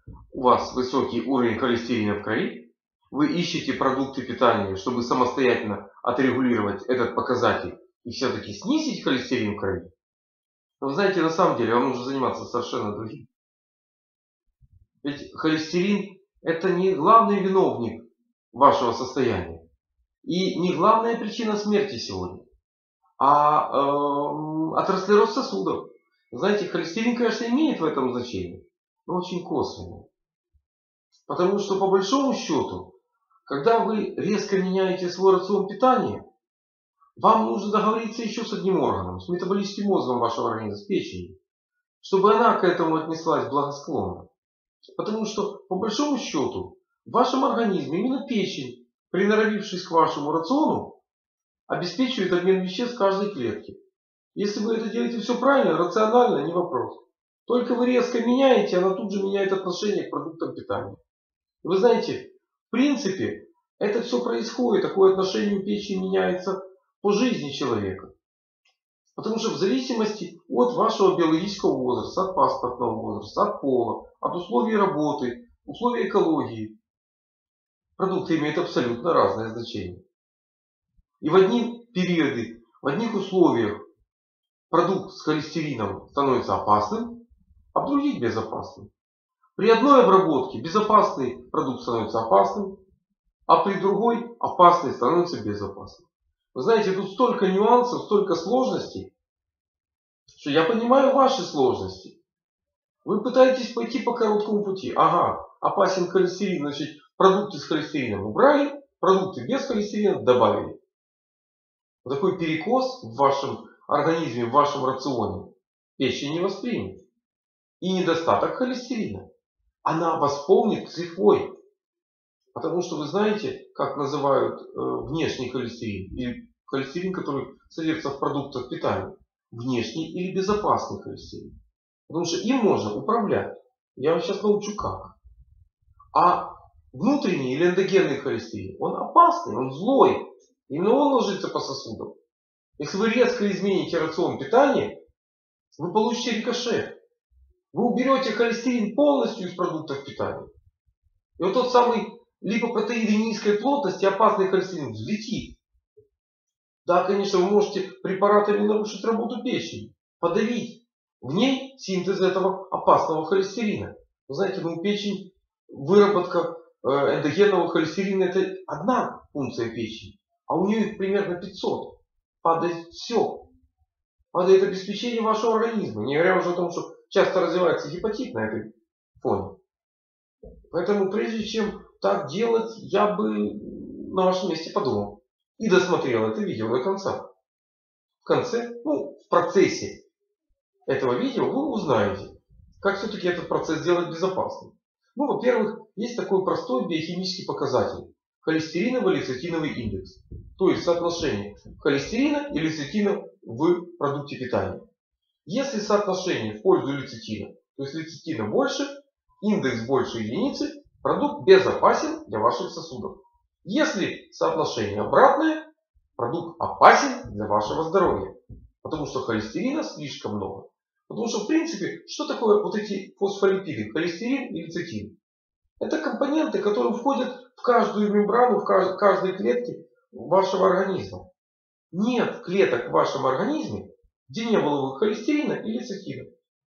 у вас высокий уровень холестерина в крови, вы ищете продукты питания, чтобы самостоятельно отрегулировать этот показатель и все-таки снизить холестерин в крови, но вы знаете, на самом деле вам нужно заниматься совершенно другим. Ведь холестерин это не главный виновник вашего состояния и не главная причина смерти сегодня, а атеросклероз сосудов. Знаете, холестерин, конечно, имеет в этом значение, но очень косвенное. Потому что по большому счету, когда вы резко меняете свой рацион питания, вам нужно договориться еще с одним органом, с метаболическим мозгом вашего организма, с печенью, чтобы она к этому отнеслась благосклонно. Потому что по большому счету в вашем организме именно печень, приноровившись к вашему рациону, обеспечивает обмен веществ в каждой клетке. Если вы это делаете все правильно, рационально, не вопрос. Только вы резко меняете, она тут же меняет отношение к продуктам питания. Вы знаете, в принципе, это все происходит, такое отношение у печени меняется по жизни человека. Потому что в зависимости от вашего биологического возраста, от паспортного возраста, от пола, от условий работы, условий экологии, продукты имеют абсолютно разное значение. И в одни периоды, в одних условиях продукт с холестерином становится опасным, а в других безопасным. При одной обработке безопасный продукт становится опасным, а при другой опасный становится безопасным. Вы знаете, тут столько нюансов, столько сложностей, что я понимаю ваши сложности. Вы пытаетесь пойти по короткому пути. Ага, опасен холестерин, значит продукты с холестерином убрали, продукты без холестерина добавили. Вот такой перекос в вашем организме, в вашем рационе печень не воспримет. И недостаток холестерина она восполнит с лихвой. Потому что вы знаете, как называют внешний холестерин, или холестерин, который содержится в продуктах питания. Внешний или безопасный холестерин. Потому что им можно управлять. Я вам сейчас научу как. А внутренний или эндогенный холестерин, он опасный, он злой. Именно он ложится по сосудам. Если вы резко измените рацион питания, вы получите рикошет. Вы уберете холестерин полностью из продуктов питания. И вот тот самый липопротеиды низкой плотности, опасный холестерин, взлетит. Да, конечно, вы можете препаратами нарушить работу печени, подавить в ней синтез этого опасного холестерина. Вы знаете, ну печень, выработка эндогенного холестерина это одна функция печени, а у нее их примерно 500. Падает все. Падает обеспечение вашего организма. Не говоря уже о том, что часто развивается гепатит на этой фоне. Поэтому прежде чем так делать, я бы на вашем месте подумал. И досмотрел это видео до конца. В конце, в процессе этого видео вы узнаете, как все-таки этот процесс сделать безопасным. Ну, во-первых, есть такой простой биохимический показатель. Холестериново-лецитиновый индекс. То есть соотношение холестерина и лецитина в продукте питания. Если соотношение в пользу лецитина, то есть лецитина больше, индекс больше единицы, продукт безопасен для ваших сосудов. Если соотношение обратное, продукт опасен для вашего здоровья. Потому что холестерина слишком много. Потому что в принципе, что такое вот эти фосфолипиды, холестерин и лецитин? Это компоненты, которые входят в каждую мембрану, в каждой клетке вашего организма. Нет клеток в вашем организме, где не было бы холестерина и лецитина.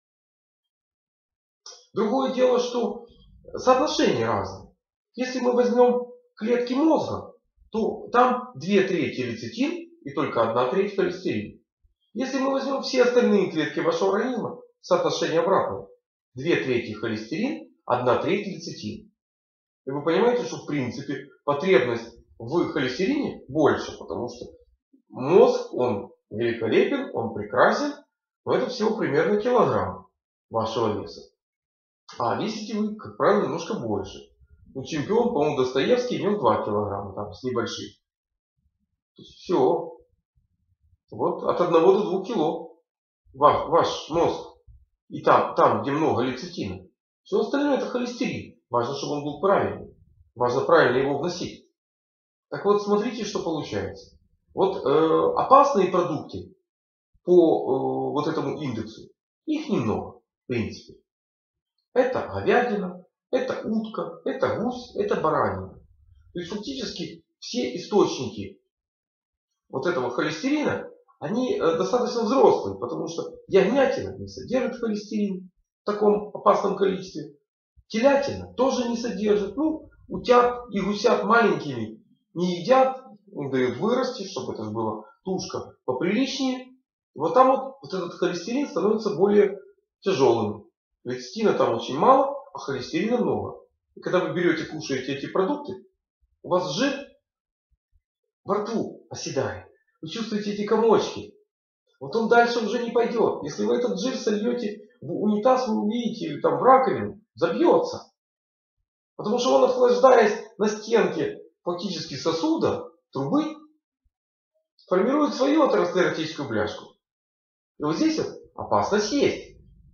Другое дело, что соотношения разные. Если мы возьмем клетки мозга, то там 2/3 лецитин и только 1/3 холестерин. Если мы возьмем все остальные клетки вашего организма, соотношение обратное. 2/3 холестерин, 1/3 лецитин. И вы понимаете, что в принципе потребность в холестерине больше, потому что мозг, он великолепен, он прекрасен, но это всего примерно килограмм вашего веса. А весите вы, как правило, немножко больше. Чемпион, по-моему, Достоевский имел 2 килограмма, там, с небольшим. То есть все. Вот от 1 до 2 кило ваш мозг. И там, где много лецитина. Все остальное это холестерин. Важно, чтобы он был правильный. Важно правильно его вносить. Так вот, смотрите, что получается. Вот опасные продукты по вот этому индексу, их немного, в принципе. Это говядина, Это утка, это гусь, это баранина. То есть фактически все источники вот этого холестерина, они достаточно взрослые, потому что ягнятина не содержит холестерин в таком опасном количестве. Телятина тоже не содержит. Ну, утят и гусят маленькими не едят, им дают вырасти, чтобы это же была тушка поприличнее. Вот там вот этот холестерин становится более тяжелым. Лецитина там очень мало, а холестерина много. И когда вы берете, кушаете эти продукты, у вас жир во рту оседает. Вы чувствуете эти комочки. Вот он дальше уже не пойдет. Если вы этот жир сольете в унитаз, вы увидите, или там в раковину, забьется. Потому что он, охлаждаясь на стенке фактически сосуда, трубы, формирует свою атеросклеротическую бляшку. И вот здесь вот опасность есть.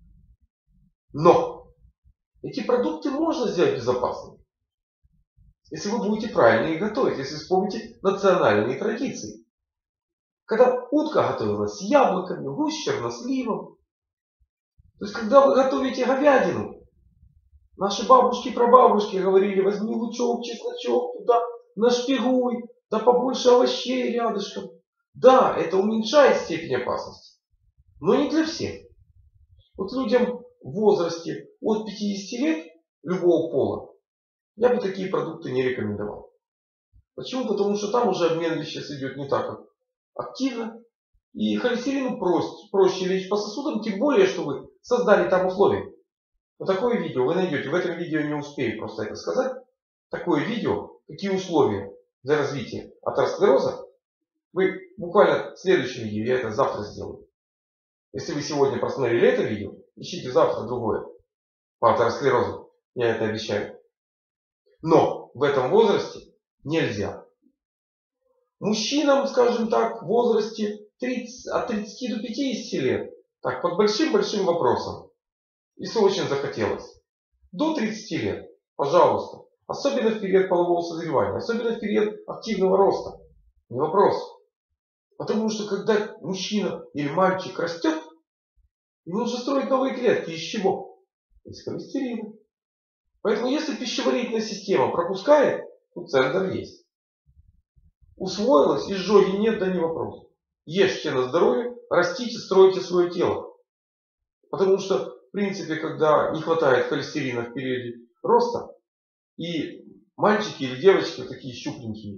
Но эти продукты можно сделать безопасными. Если вы будете правильно их готовить, если вспомните национальные традиции. Когда утка готовилась с яблоками, гусь с черносливом. То есть, когда вы готовите говядину, наши бабушки и прабабушки говорили: возьми лучок, чесночок, туда нашпигуй, да побольше овощей рядышком. Да, это уменьшает степень опасности, но не для всех. Вот людям в возрасте от 50 лет любого пола я бы такие продукты не рекомендовал. Почему? Потому что там уже обмен веществ идет не так активно. И холестерину проще лечь по сосудам, тем более, что вы создали там условия. Вот такое видео вы найдете. В этом видео не успею просто это сказать. Такое видео, какие условия для развития атеросклероза. Вы буквально в следующем видео, я это завтра сделаю. Если вы сегодня просмотрели это видео, ищите завтра другое по атеросклерозу. Я это обещаю. Но в этом возрасте нельзя. Мужчинам, скажем так, в возрасте от 30 до 50 лет, так, под большим-большим вопросом, если очень захотелось, до 30 лет, пожалуйста, особенно в период полового созревания, особенно в период активного роста, не вопрос. Потому что когда мужчина или мальчик растет, ему нужно строить новые клетки. Из чего? Из холестерина. Поэтому если пищеварительная система пропускает, то центр есть. Усвоилось, изжоги нет, да не вопрос. Ешьте на здоровье, растите, стройте свое тело. Потому что, в принципе, когда не хватает холестерина в периоде роста, и мальчики или девочки такие щупленькие,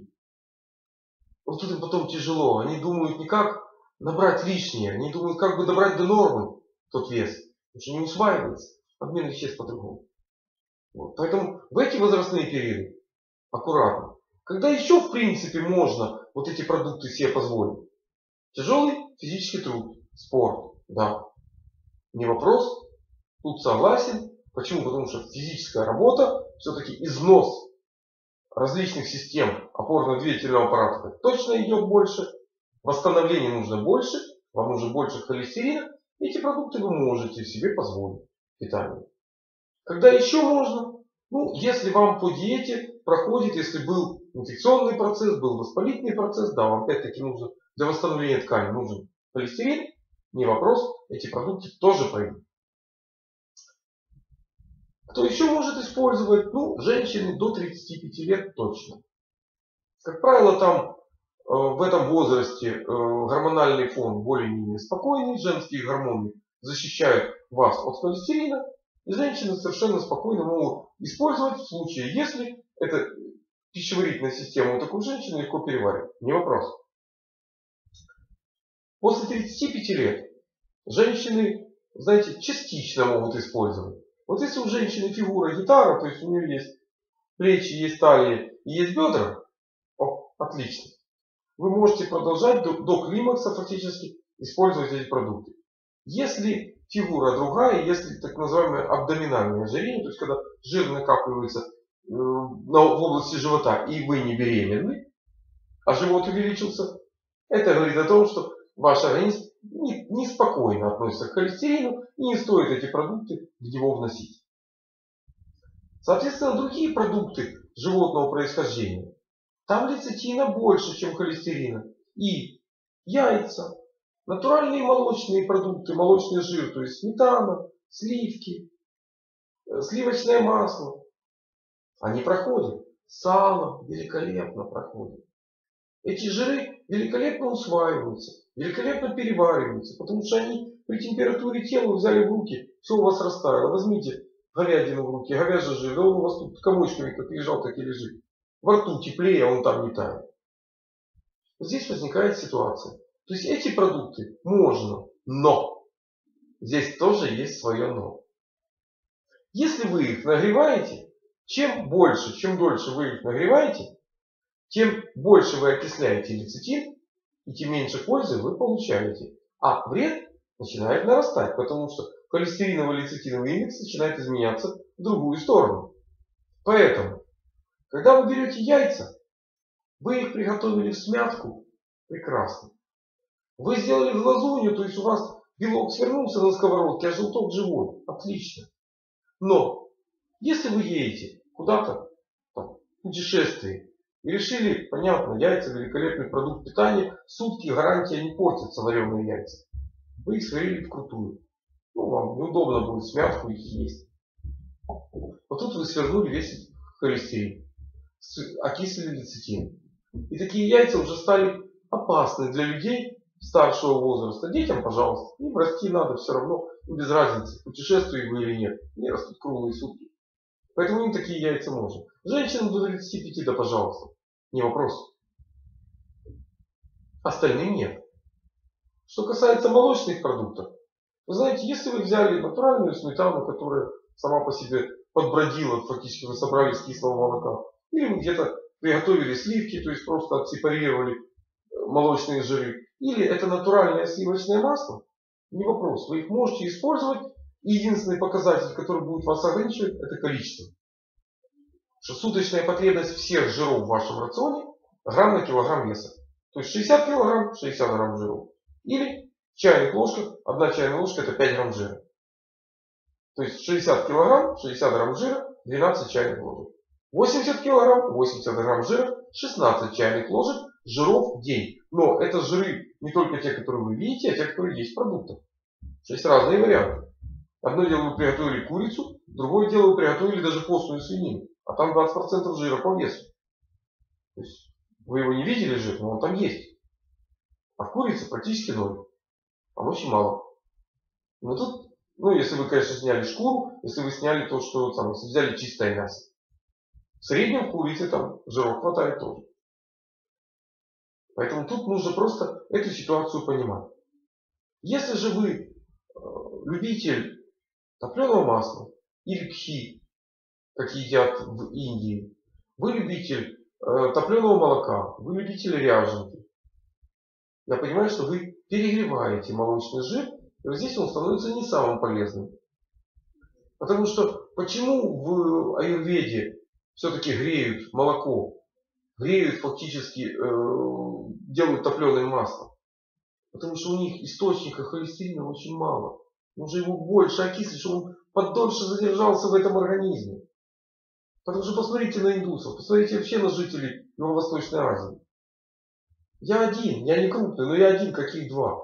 вот тут им потом тяжело. Они думают не как набрать лишнее, они думают, как бы добрать до нормы тот вес. Потому что не усваивается, обмен веществ по-другому. Вот. Поэтому в эти возрастные периоды аккуратно. Когда еще в принципе можно вот эти продукты себе позволить? Тяжелый физический труд, спорт, да. Не вопрос, тут согласен. Почему? Потому что физическая работа, все-таки износ различных систем опорно-двигательного аппарата точно идет больше. Восстановление нужно больше, вам нужно больше холестерина. Эти продукты вы можете себе позволить в питании. Когда еще можно? Ну, если вам по диете проходит, если был инфекционный процесс, был воспалительный процесс, да, вам опять-таки нужно для восстановления ткани нужен холестерин, не вопрос, эти продукты тоже пройдут. Кто еще может использовать? Ну, женщины до 35 лет точно. Как правило, там в этом возрасте гормональный фон более-менее спокойный, женские гормоны защищают вас от холестерина, и женщины совершенно спокойно могут использовать в случае, если эта пищеварительная система у такой женщины легко переваривает. Не вопрос. После 35 лет женщины, знаете, частично могут использовать. Вот если у женщины фигура гитара, то есть у нее есть плечи, есть талия и есть бедра, отлично. Вы можете продолжать до климакса фактически использовать эти продукты. Если фигура другая, если так называемое абдоминальное ожирение, то есть когда жир накапливается в области живота и вы не беременны, а живот увеличился, это говорит о том, что ваш организм неспокойно относится к холестерину и не стоит эти продукты в него вносить. Соответственно, другие продукты животного происхождения, там лецитина больше, чем холестерина. И яйца, натуральные молочные продукты, молочный жир, то есть сметана, сливки, сливочное масло. Они проходят. Сало великолепно проходит. Эти жиры великолепно усваиваются, великолепно перевариваются, потому что они при температуре тела взяли в руки, все у вас растаяло. Возьмите говядину в руки, говяжий жир, да он у вас тут комочками как лежал, так и лежит. Во рту теплее, а он там не тает. Здесь возникает ситуация. То есть эти продукты можно, но здесь тоже есть свое но. Если вы их нагреваете, чем больше, чем дольше вы их нагреваете, тем больше вы окисляете лецитин, и тем меньше пользы вы получаете. А вред начинает нарастать, потому что холестериново-лецитиновый индекс начинает изменяться в другую сторону. Поэтому, когда вы берете яйца, вы их приготовили в смятку, прекрасно. Вы сделали в глазунью, то есть у вас белок свернулся на сковородке, а желток живой. Отлично. Но, если вы едете куда-то в путешествии и решили, понятно, яйца великолепный продукт питания, сутки гарантия не портятся вареные яйца. Вы их сварили вкрутую. Вам неудобно будет смятку их есть. Вот тут вы свернули весь холестерин, окислили лецитин. И такие яйца уже стали опасны для людей старшего возраста. Детям, пожалуйста, им расти надо все равно, без разницы, путешествуете вы или нет. Они растут круглые сутки. Поэтому им такие яйца можно. Женщинам до 35, да пожалуйста. Не вопрос. Остальным нет. Что касается молочных продуктов. Вы знаете, если вы взяли натуральную сметану, которая сама по себе подбродила, фактически вы собрали с кислого молока. Или вы где-то приготовили сливки, то есть просто отсепарировали молочные жиры. Или это натуральное сливочное масло. Не вопрос. Вы их можете использовать. И единственный показатель, который будет вас ограничивать, это количество. Что суточная потребность всех жиров в вашем рационе грамм на килограмм веса. То есть 60 килограмм, 60 грамм жиров. Или в чайных ложках, одна чайная ложка это 5 грамм жира. То есть 60 килограмм, 60 грамм жира, 12 чайных ложек. 80 килограмм, 80 грамм жира, 16 чайных ложек жиров в день. Но это жиры не только те, которые вы видите, а те, которые есть в продуктах. Есть разные варианты. Одно дело вы приготовили курицу, другое дело вы приготовили даже постную свинину. А там 20% жира по весу. То есть вы его не видели жир, но он там есть. А в курице практически 0. Там очень мало. Но тут, если вы, конечно, сняли шкуру, если вы сняли то, что там, если взяли чистое мясо. В среднем в курице там жиров хватает тоже. Поэтому тут нужно просто эту ситуацию понимать. Если же вы любитель топленого масла или кхи, как едят в Индии, вы любитель топленого молока, вы любитель ряженки, я понимаю, что вы перегреваете молочный жир, и вот здесь он становится не самым полезным. Потому что почему в аюрведе все-таки греют молоко, греют фактически, делают топленое масло? Потому что у них источника холестерина очень мало. Нужно его больше окислить, чтобы он подольше задержался в этом организме. Потому что посмотрите на индусов, посмотрите вообще на жителей Юго-Восточной Азии. Я один, я не крупный, но я один, каких два.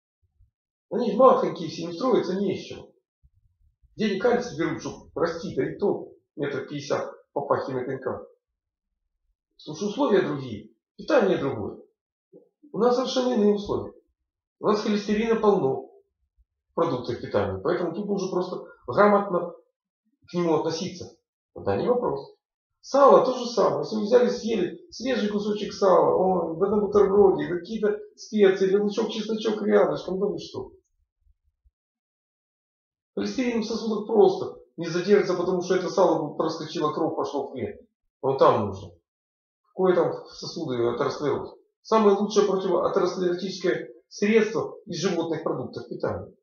Они махонькие, все им строиться не из чего. Денег кальций берут, чтобы расти, да и то 1,50 м по пахе на коньках. Потому что условия другие, питание другое. У нас совершенно иные условия. У нас холестерина полно в продуктах питания. Поэтому тут нужно просто грамотно к нему относиться. Да, не вопрос. Сало то же самое. Если вы взяли, съели свежий кусочек сала, на бутерброде, какие-то специи, или лучок, чесночок рядышком, да вы что? Холестерин в сосудах просто не задержится, потому что это сало проскочило, кровь пошла в хлеб. Он там нужно. Какое там сосуды атеросклероз? Самое лучшее противоатеросклеротическое средство из животных продуктов питания.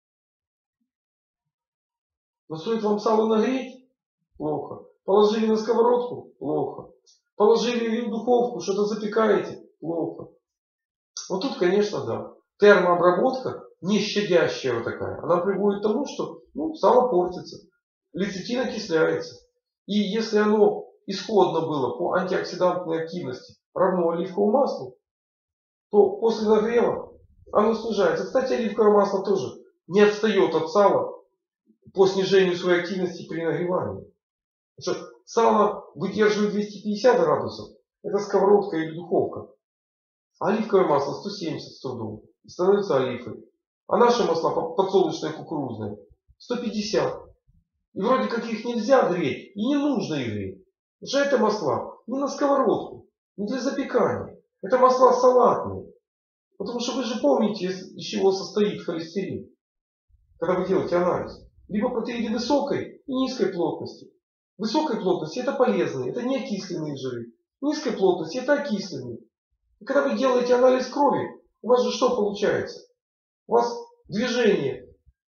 Но стоит вам сало нагреть? Плохо. Положили на сковородку? Плохо. Положили в духовку, что-то запекаете? Плохо. Вот тут, конечно, да. Термообработка, не щадящая вот такая, она приводит к тому, что сало портится. Лецитин окисляется. И если оно исходно было по антиоксидантной активности равно оливковому маслу, то после нагрева оно снижается. Кстати, оливковое масло тоже не отстает от сала по снижению своей активности при нагревании. Потому что сало выдерживает 250 градусов, это сковородка или духовка. А оливковое масло 170 с трудом. И становится олифой. А наши масла подсолнечные, кукурузные 150. И вроде как их нельзя греть, и не нужно их греть. Потому что это масла не на сковородку, не для запекания. Это масла салатные. Потому что вы же помните, из чего состоит холестерин, когда вы делаете анализ. Либо протеиды высокой и низкой плотности. Высокой плотности это полезные, это не окисленные жиры. Низкой плотности это окисленные. И когда вы делаете анализ крови, у вас же что получается? У вас движение,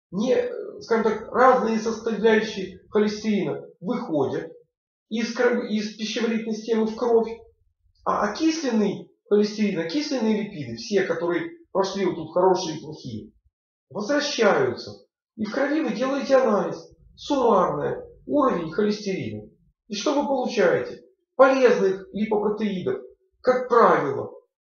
скажем так, разные составляющие холестерина выходят из пищеварительной системы в кровь. А окисленный холестерин, окисленные липиды, все, которые прошли вот тут хорошие и плохие, возвращаются. И в крови вы делаете анализ. Суммарный уровень холестерина. И что вы получаете? Полезных липопротеидов, как правило,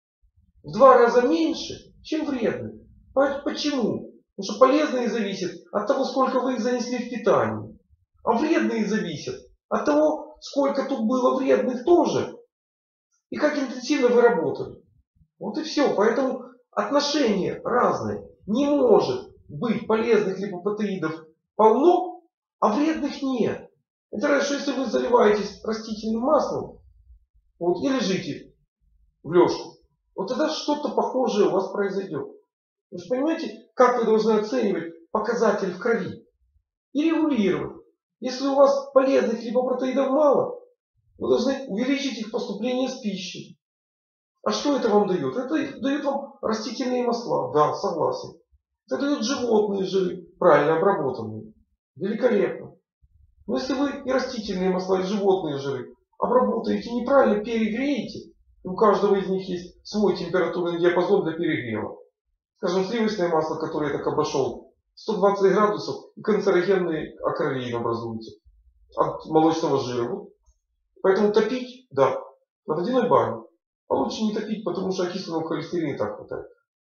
в 2 раза меньше, чем вредных. Почему? Потому что полезные зависят от того, сколько вы их занесли в питание. А вредные зависят от того, сколько тут было вредных тоже. И как интенсивно вы работали. Вот и все. Поэтому отношения разные. Не может быть полезных липопротеидов полно, а вредных нет. Это раньше, что если вы заливаетесь растительным маслом, вот, и лежите в лёжку, вот тогда что-то похожее у вас произойдет. Вы же понимаете, как вы должны оценивать показатели в крови и регулировать. Если у вас полезных липопротеидов мало, вы должны увеличить их поступление с пищей. А что это вам дает? Это дает вам растительные масла. Да, согласен. Это дает животные жиры, правильно обработанные. Великолепно. Но если вы и растительные масла, и животные жиры обработаете неправильно, перегреете, у каждого из них есть свой температурный диапазон для перегрева. Скажем, сливочное масло, которое я так обошел, 120 градусов, и канцерогенный акролеин образуется от молочного жира. Поэтому топить, да, на водяной бане. А лучше не топить, потому что окисленного холестерина и так хватает.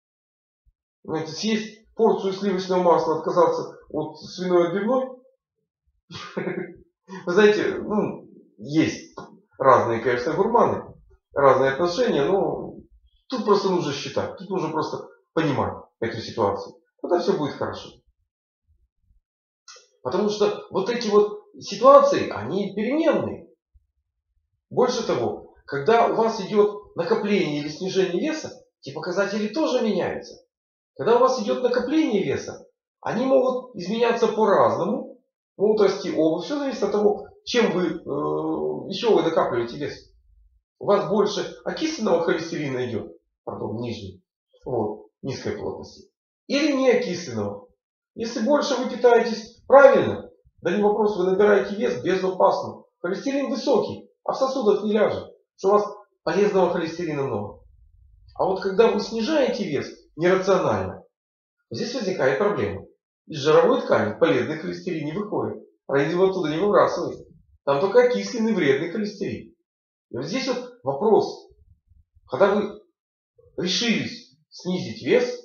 Знаете, съесть порцию сливочного масла, отказаться от свиной отбивной. Вы знаете, есть разные, конечно, гурманы, разные отношения, но тут просто нужно считать, тут нужно просто понимать эту ситуацию. Тогда все будет хорошо. Потому что вот эти вот ситуации, они переменные. Больше того, когда у вас идет накопление или снижение веса, эти показатели тоже меняются. Когда у вас идет накопление веса, они могут изменяться по-разному, могут расти оба. Все зависит от того, чем вы, еще вы накапливаете вес. У вас больше окисленного холестерина идет, пардон, нижний, вот, низкой плотности, или не окисленного. Если больше вы питаетесь правильно, да не вопрос, вы набираете вес безопасно. Холестерин высокий, а в сосудах не ляжет, что у вас полезного холестерина много. А вот когда вы снижаете вес нерационально, здесь возникает проблема. Из жировой ткани полезный холестерин не выходит. Организм оттуда не выбрасывает. Там только окисленный вредный холестерин. И вот здесь вот вопрос. Когда вы решились снизить вес,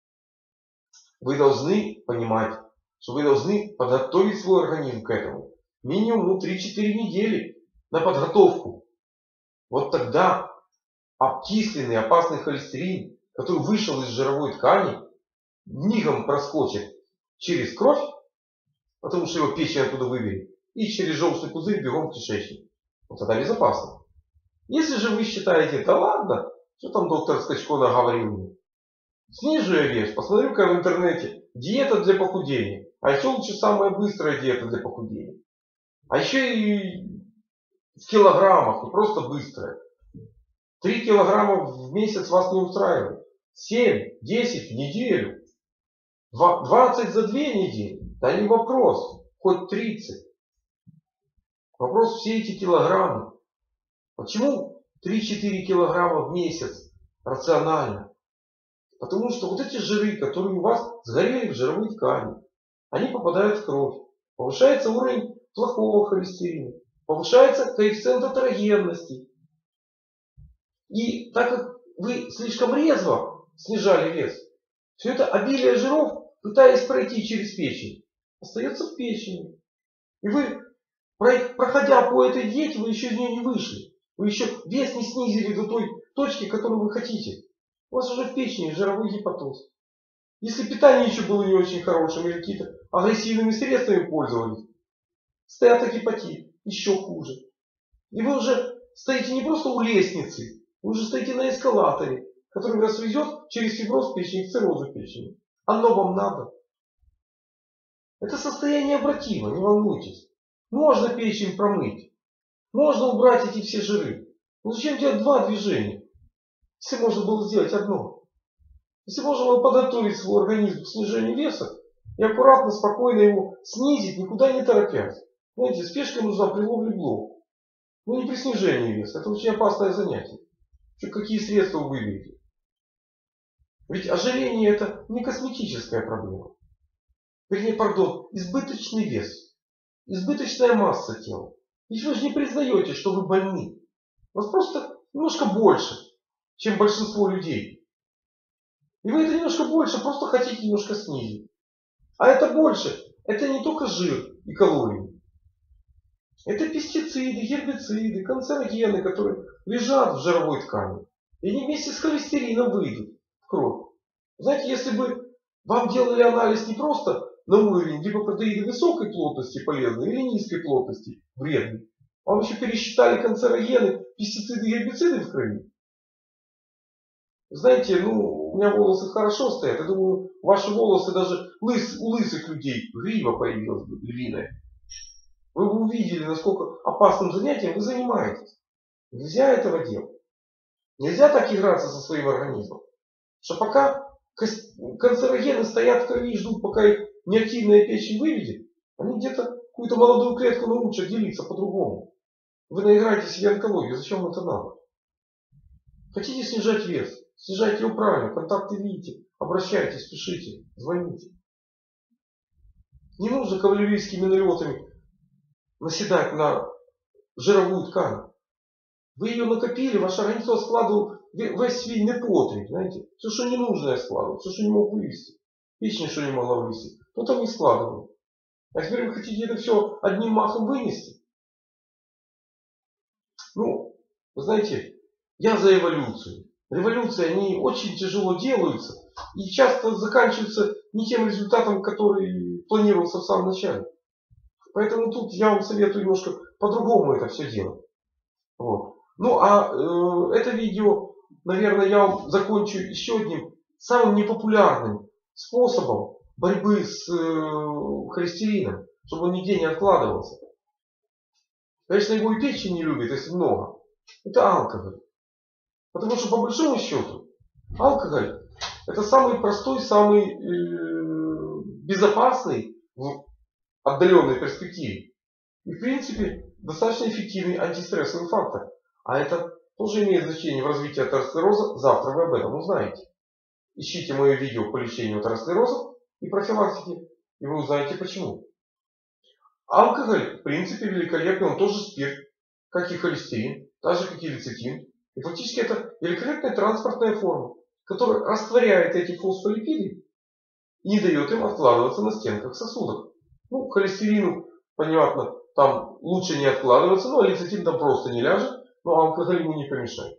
вы должны понимать, что вы должны подготовить свой организм к этому. Минимум 3-4 недели на подготовку. Вот тогда окисленный опасный холестерин, который вышел из жировой ткани, мигом проскочит через кровь, потому что его печень оттуда выберет, и через желчный пузырь бегом в кишечник. Вот тогда безопасно. Если же вы считаете, да ладно, что там доктор Скачко наговорил мне, снижу я вес, посмотрю-ка в интернете, диета для похудения. А еще лучше самая быстрая диета для похудения. А еще и в килограммах, не просто быстрая. 3 килограмма в месяц вас не устраивает. 7, 10 в неделю. 20 за 2 недели. Да не вопрос. Хоть 30. Вопрос все эти килограммы. Почему 3-4 килограмма в месяц рационально? Потому что вот эти жиры, которые у вас сгорели в жировой ткани, они попадают в кровь. Повышается уровень плохого холестерина. Повышается коэффициент атерогенности. И так как вы слишком резво снижали вес, все это обилие жиров, пытаясь пройти через печень, остается в печени. И вы Проходя по этой диете, вы еще из нее не вышли. Вы еще вес не снизили до той точки, которую вы хотите. У вас уже в печени жировой гепатоз. Если питание еще было не очень хорошим, или какие-то агрессивными средствами пользовались, стеатогепатит, еще хуже. И вы уже стоите не просто у лестницы, вы уже стоите на эскалаторе, который вас везет через фиброз печени к циррозу печени. Оно вам надо. Это состояние обратимо, не волнуйтесь. Можно печень промыть. Можно убрать эти все жиры. Но зачем делать два движения, если можно было сделать одно? Если можно было подготовить свой организм к снижению веса и аккуратно, спокойно его снизить, никуда не торопясь. Знаете, спешка нужна при ловле блох. Но не при снижении веса. Это очень опасное занятие. Какие средства вы выберете? Ведь ожирение это не косметическая проблема. Вернее, пардон, избыточный вес. Избыточная масса тела. Ведь вы же не признаете, что вы больны. У вас просто немножко больше, чем большинство людей. И вы это немножко больше просто хотите немножко снизить. А это больше, это не только жир и калории. Это пестициды, гербициды, канцерогены, которые лежат в жировой ткани. И они вместе с холестерином выйдут в кровь. Знаете, если бы вам делали анализ не просто на уровень липопротеиды высокой плотности полезной или низкой плотности вредной, а вам еще пересчитали канцерогены, пестициды и гербициды в крови. Знаете, у меня волосы хорошо стоят. Я думаю, ваши волосы даже у лысых людей грива появилась бы львиная. Вы бы увидели, насколько опасным занятием вы занимаетесь. Нельзя этого делать. Нельзя так играться со своим организмом. Что пока канцерогены стоят в крови и ждут, пока их неактивная печень выведет, они где-то какую-то молодую клетку научат делиться по-другому. Вы наиграете себе онкологию. Зачем это надо? Хотите снижать вес? Снижайте его правильно. Контакты видите. Обращайтесь, пишите, звоните. Не нужно кавалерийскими налетами наседать на жировую ткань. Вы ее накопили, ваш организм складывал весь свой непотреб, знаете. Все, что не нужно, я складывал. Все, что не мог вывести. Печень, что не могла вывести. То там не складывал. А теперь вы хотите это все одним махом вынести? Вы знаете, я за эволюцию. Революции, они очень тяжело делаются. И часто заканчиваются не тем результатом, который планировался в самом начале. Поэтому тут я вам советую немножко по-другому это все делать. Вот. Это видео, наверное, я вам закончу еще одним самым непопулярным способом борьбы с холестерином, чтобы он нигде не откладывался. Конечно, его и печень не любит, если много. Это алкоголь. Потому что по большому счету алкоголь это самый простой, самый безопасный в отдаленной перспективе. И в принципе достаточно эффективный антистрессовый фактор. А это тоже имеет значение в развитии атеросклероза. Завтра вы об этом узнаете. Ищите мое видео по лечению атеросклероза и профилактике. И вы узнаете почему. Алкоголь в принципе великолепный. Он тоже спирт. Как и холестерин. Так же как и лецитин. И фактически это великолепная транспортная форма, которая растворяет эти фосфолипиды и не дает им откладываться на стенках сосудов. Холестерину, понятно, там лучше не откладываться, а лецитин там просто не ляжет, но алкоголь ему не помешает.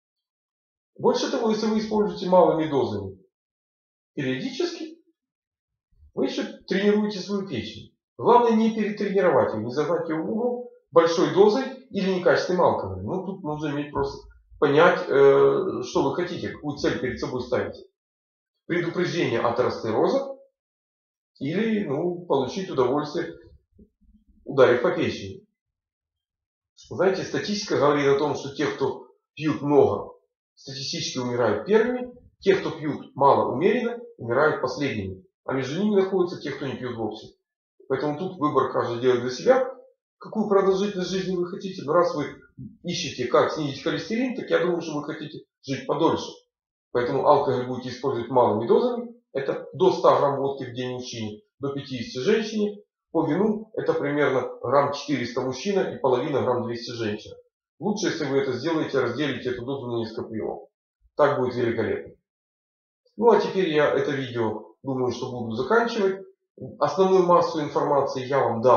Больше того, если вы используете малыми дозами периодически, вы еще тренируете свою печень. Главное не перетренировать ее, не загнать ее в угол большой дозой или некачественным алкоголем. Тут нужно иметь просто понять, что вы хотите, какую цель перед собой ставите. Предупреждение атеросклероза или получить удовольствие, ударив по печени. Знаете, статистика говорит о том, что те, кто пьют много, статистически умирают первыми, те, кто пьют мало, умеренно, умирают последними. А между ними находятся те, кто не пьют вовсе. Поэтому тут выбор каждый делает для себя, какую продолжительность жизни вы хотите. Но раз вы ищете, как снизить холестерин, так я думаю, что вы хотите жить подольше. Поэтому алкоголь будете использовать малыми дозами. Это до 100 грамм водки в день мужчине, до 50 женщине. По вину это примерно грамм 400 мужчина и половина грамм 200 женщина. Лучше, если вы это сделаете, разделите эту дозу на несколько приемов. Так будет великолепно. А теперь я это видео думаю, что буду заканчивать. Основную массу информации я вам дал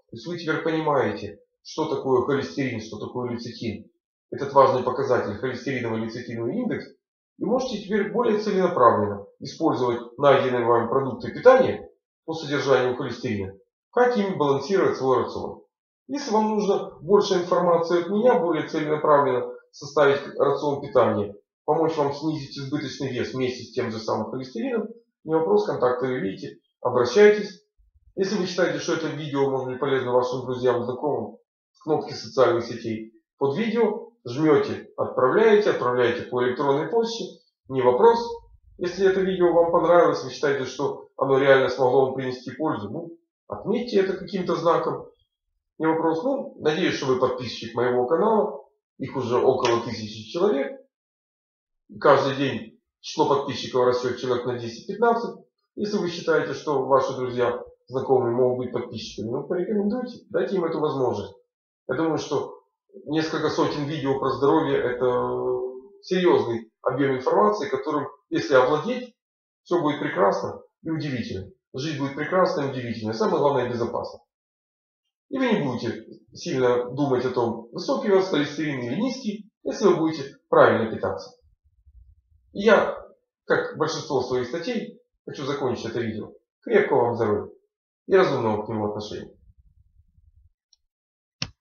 То есть вы теперь понимаете, что такое холестерин, что такое лецитин. Этот важный показатель холестериновый лецитиновый индекс. И можете теперь более целенаправленно использовать найденные вами продукты питания по содержанию холестерина. Как ими балансировать свой рацион. Если вам нужно больше информации от меня, более целенаправленно составить рацион питания, помочь вам снизить избыточный вес вместе с тем же самым холестерином, не вопрос, контакты вы видите, обращайтесь. Если вы считаете, что это видео может быть полезно вашим друзьям, знакомым, в кнопке социальных сетей под видео жмете, отправляете по электронной почте, не вопрос. Если это видео вам понравилось, вы считаете, что оно реально смогло вам принести пользу, отметьте это каким-то знаком, не вопрос. Надеюсь, что вы подписчик моего канала, их уже около 1000 человек. Каждый день число подписчиков растет человек на 10-15. Если вы считаете, что ваши друзья, знакомые могут быть подписчиками, порекомендуйте, дайте им эту возможность. Я думаю, что несколько сотен видео про здоровье — это серьезный объем информации, которым, если овладеть, все будет прекрасно и удивительно. Жизнь будет прекрасна и удивительна. Самое главное — безопасно. И вы не будете сильно думать о том, высокий у вас холестерин или низкий, если вы будете правильно питаться. И я, как большинство своих статей, хочу закончить это видео. Крепкого вам здоровья и разумного к нему отношения.